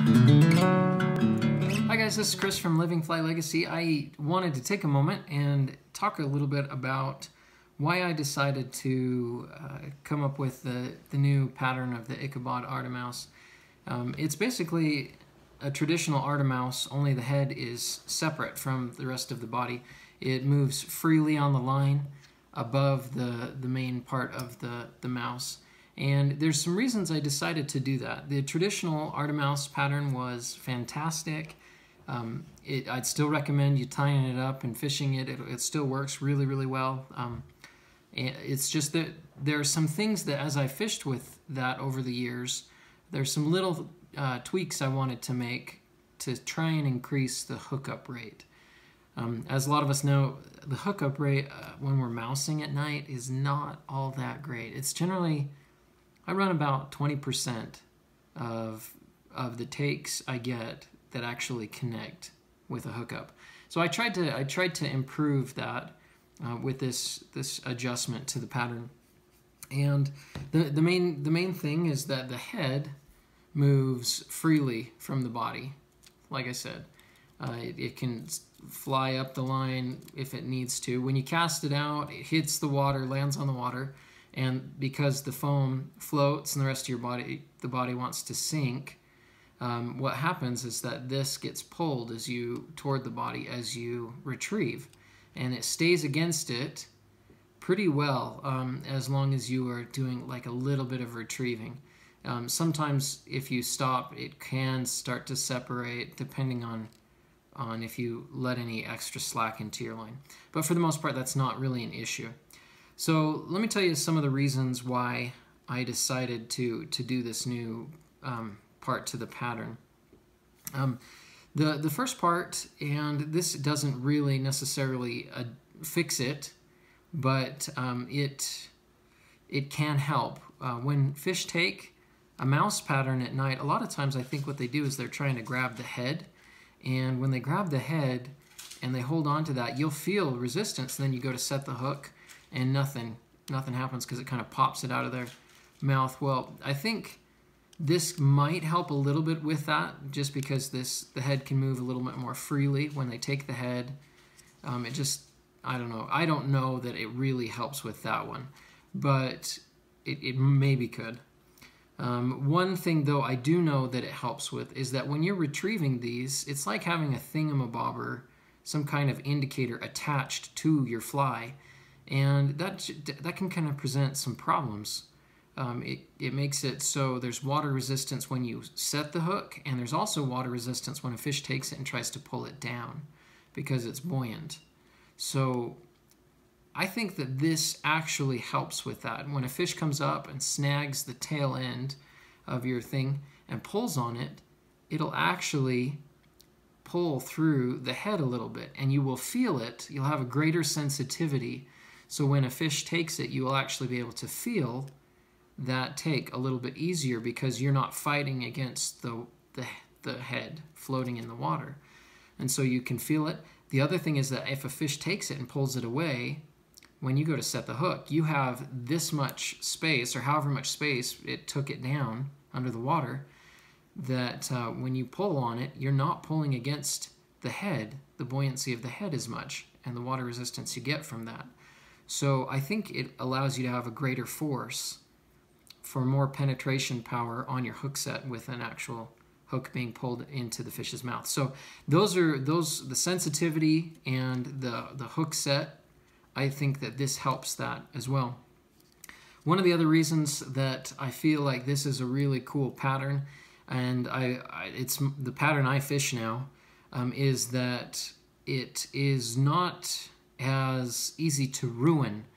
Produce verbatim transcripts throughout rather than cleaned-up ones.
Hi guys, this is Chris from Living Fly Legacy. I wanted to take a moment and talk a little bit about why I decided to uh, come up with the, the new pattern of the Ichabod Artimaus. Um, it's basically a traditional Artimaus, only the head is separate from the rest of the body. It moves freely on the line above the, the main part of the, the mouse. And there's some reasons I decided to do that. The traditional Artimaus pattern was fantastic. Um, it, I'd still recommend you tying it up and fishing it. It, it still works really, really well. Um, it's just that there are some things that as I fished with that over the years, there's some little uh, tweaks I wanted to make to try and increase the hookup rate. Um, as a lot of us know, the hookup rate uh, when we're mousing at night is not all that great. It's generally, I run about twenty percent of, of the takes I get that actually connect with a hookup. So I tried to I tried to improve that uh, with this this adjustment to the pattern. And the the main the main thing is that the head moves freely from the body. Like I said, uh, it, it can fly up the line if it needs to. When you cast it out, it hits the water, lands on the water, and because the foam floats and the rest of your body the body wants to sink. Um, what happens is that this gets pulled as you toward the body as you retrieve, and it stays against it pretty well um, as long as you are doing like a little bit of retrieving. Um, sometimes if you stop, it can start to separate depending on on if you let any extra slack into your line. But for the most part, that's not really an issue. So let me tell you some of the reasons why I decided to to do this new um, part to the pattern. Um, the the first part, and this doesn't really necessarily uh, fix it, but um, it it can help. Uh, when fish take a mouse pattern at night, a lot of times I think what they do is they're trying to grab the head, and when they grab the head and they hold on to that, you'll feel resistance, and then you go to set the hook and nothing nothing happens because it kind of pops it out of their mouth. Well, I think this might help a little bit with that, just because this the head can move a little bit more freely when they take the head. Um, it just, I don't know. I don't know that it really helps with that one, but it, it maybe could. Um, one thing, though, I do know that it helps with is that when you're retrieving these, it's like having a thingamabobber, some kind of indicator attached to your fly, and that, that can kind of present some problems. Um, it, it makes it so there's water resistance when you set the hook, and there's also water resistance when a fish takes it and tries to pull it down because it's buoyant. So I think that this actually helps with that. When a fish comes up and snags the tail end of your thing and pulls on it, it'll actually pull through the head a little bit, and you will feel it. You'll have a greater sensitivity. So when a fish takes it, you will actually be able to feel that take a little bit easier because you're not fighting against the, the, the head floating in the water. And so you can feel it. The other thing is that if a fish takes it and pulls it away, when you go to set the hook, you have this much space, or however much space it took it down under the water, that uh, when you pull on it, you're not pulling against the head, the buoyancy of the head as much, and the water resistance you get from that. So I think it allows you to have a greater force for more penetration power on your hook set with an actual hook being pulled into the fish's mouth. So those are those the sensitivity and the the hook set. I think that this helps that as well. One of the other reasons that I feel like this is a really cool pattern, and I, I it's the pattern I fish now, um, is that it is not as easy to ruin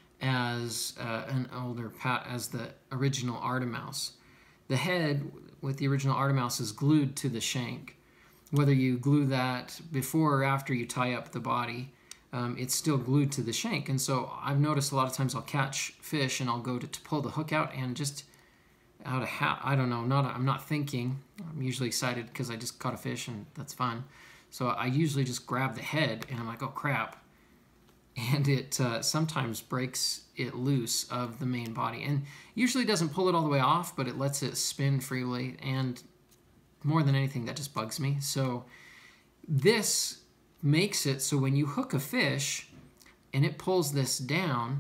as uh, an older pat as the original Artimaus. The head with the original Artimaus is glued to the shank. Whether you glue that before or after you tie up the body, um, it's still glued to the shank. And so I've noticed a lot of times I'll catch fish and I'll go to, to pull the hook out, and just out of ha I don't know, not I'm not thinking. I'm usually excited because I just caught a fish and that's fun. So I usually just grab the head and I'm like, oh crap. And it uh, sometimes breaks it loose of the main body, and usually doesn't pull it all the way off, but it lets it spin freely. And more than anything, that just bugs me. So this makes it so when you hook a fish and it pulls this down,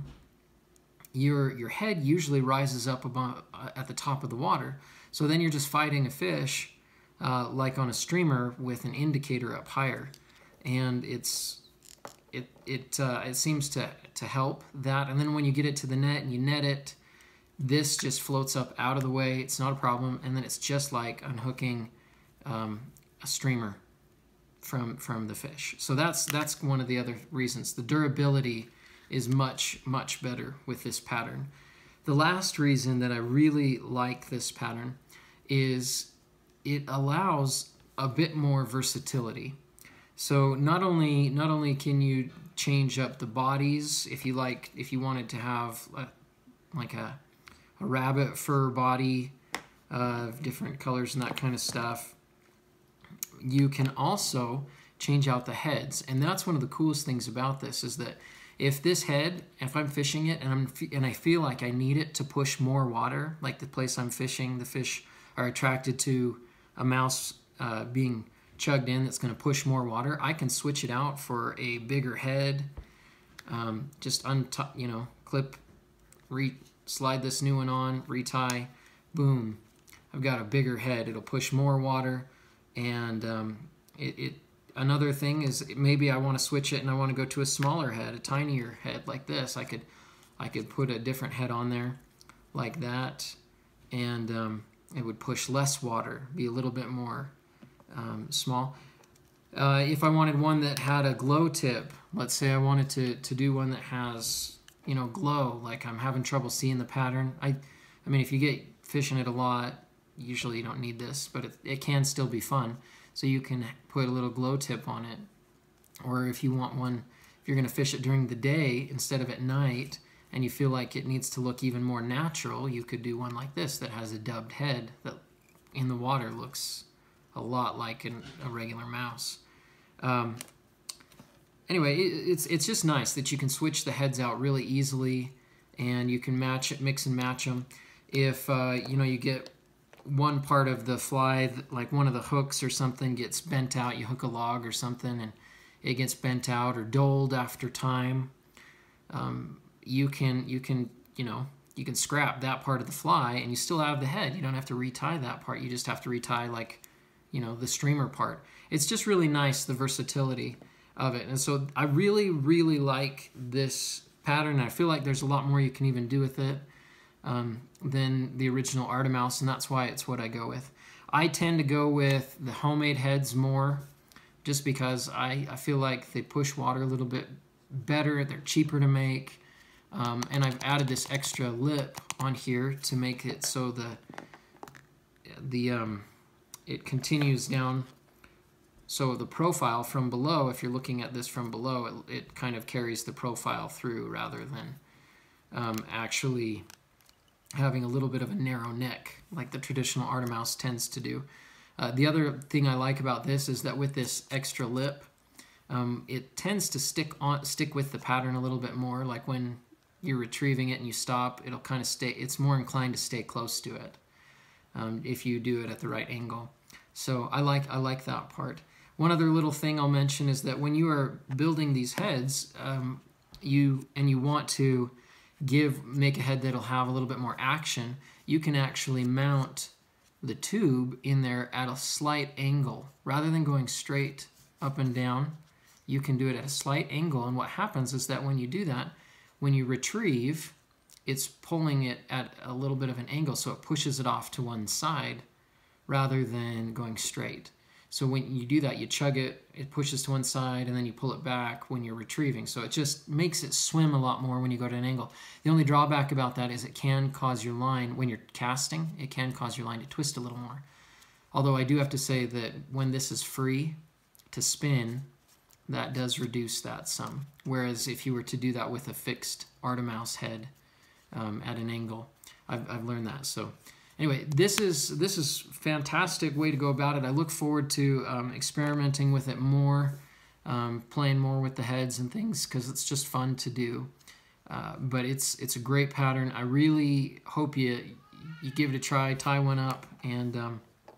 your your head usually rises up above, uh, at the top of the water. So then you're just fighting a fish uh, like on a streamer with an indicator up higher, and it's it it uh, it seems to to help that. And then when you get it to the net and you net it, this just floats up out of the way. It's not a problem, and then it's just like unhooking um, a streamer from from the fish. So that's that's one of the other reasons. The durability is much much better with this pattern. The last reason that I really like this pattern is it allows a bit more versatility. So not only not only can you change up the bodies, if you like, if you wanted to have a, like a, a rabbit fur body, uh, different colors and that kind of stuff, you can also change out the heads. And that's one of the coolest things about this, is that if this head, if I'm fishing it and I'm and I feel like I need it to push more water, like the place I'm fishing, the fish are attracted to a mouse uh, being chugged in that's going to push more water, I can switch it out for a bigger head. Um, just unt you know, clip, re slide this new one on, retie, boom. I've got a bigger head. It'll push more water, and um, it, it. Another thing is maybe I want to switch it and I want to go to a smaller head, a tinier head like this. I could, I could put a different head on there, like that, and um, it would push less water, be a little bit more um, small. Uh, if I wanted one that had a glow tip, let's say I wanted to to do one that has, you know, glow, like I'm having trouble seeing the pattern. I, I mean, if you get fishing it a lot, usually you don't need this, but it, it can still be fun. So you can put a little glow tip on it. Or if you want one, if you're going to fish it during the day instead of at night, and you feel like it needs to look even more natural, you could do one like this that has a dubbed head that in the water looks a lot like an, a regular mouse. Um, anyway, it, it's, it's just nice that you can switch the heads out really easily, and you can match it, mix and match them. If uh, you know, you get one part of the fly, like one of the hooks or something gets bent out, you hook a log or something and it gets bent out or dulled after time, um, you can you can you know you can scrap that part of the fly and you still have the head. You don't have to retie that part. You just have to retie, like, you know, the streamer part. It's just really nice, the versatility of it. And so I really really like this pattern. I feel like there's a lot more you can even do with it Um, than the original Artomouse, and that's why it's what I go with. I tend to go with the homemade heads more, just because I, I feel like they push water a little bit better, they're cheaper to make, um, and I've added this extra lip on here to make it so the, the um, it continues down, so the profile from below, if you're looking at this from below, it, it kind of carries the profile through rather than um, actually having a little bit of a narrow neck like the traditional Artomouse tends to do. Uh, the other thing I like about this is that with this extra lip, um, it tends to stick on stick with the pattern a little bit more. Like when you're retrieving it and you stop, it'll kind of stay, it's more inclined to stay close to it um, if you do it at the right angle. So I like, I like that part. One other little thing I'll mention is that when you are building these heads, um, you and you want to give make a head that'll have a little bit more action, you can actually mount the tube in there at a slight angle. Rather than going straight up and down, you can do it at a slight angle, and what happens is that when you do that, when you retrieve, it's pulling it at a little bit of an angle, so it pushes it off to one side rather than going straight. So when you do that, you chug it, it pushes to one side, and then you pull it back when you're retrieving. So it just makes it swim a lot more when you go to an angle. The only drawback about that is it can cause your line, when you're casting, it can cause your line to twist a little more. Although I do have to say that when this is free to spin, that does reduce that some. Whereas if you were to do that with a fixed Artomouse head um, at an angle, I've, I've learned that. So anyway, this is this is fantastic way to go about it. I look forward to um, experimenting with it more, um, playing more with the heads and things, because it's just fun to do. Uh, but it's it's a great pattern. I really hope you you give it a try, tie one up, and um,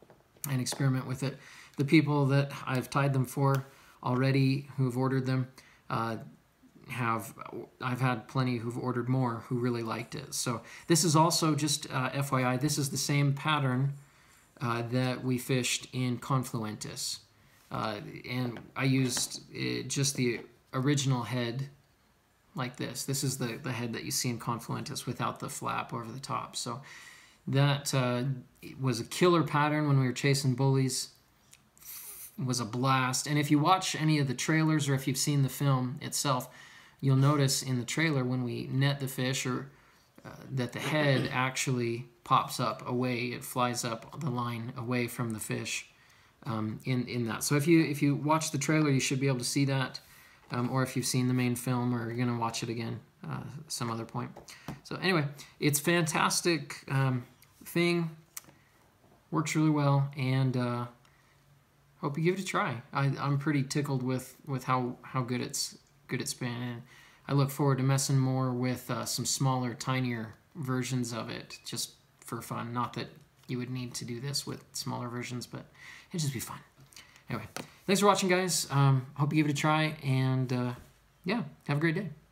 and experiment with it. The people that I've tied them for already who have ordered them uh, have, I've had plenty who've ordered more who really liked it. So this is also just uh, F Y I, this is the same pattern uh, that we fished in Confluentus. Uh, and I used uh, just the original head like this. This is the, the head that you see in Confluentus without the flap over the top. So that uh, was a killer pattern when we were chasing bullies. It was a blast. And if you watch any of the trailers or if you've seen the film itself, you'll notice in the trailer when we net the fish or uh, that the head actually pops up away. It flies up the line away from the fish um, in, in that. So if you, if you watch the trailer, you should be able to see that. Um, or if you've seen the main film or you're going to watch it again uh, some other point. So anyway, it's fantastic um, thing. Works really well, and uh, hope you give it a try. I, I'm pretty tickled with, with how, how good it's good it's been, and I look forward to messing more with uh, some smaller, tinier versions of it, just for fun. Not that you would need to do this with smaller versions, but it'd just be fun. Anyway, thanks for watching, guys. Um, hope you give it a try, and uh, yeah, have a great day.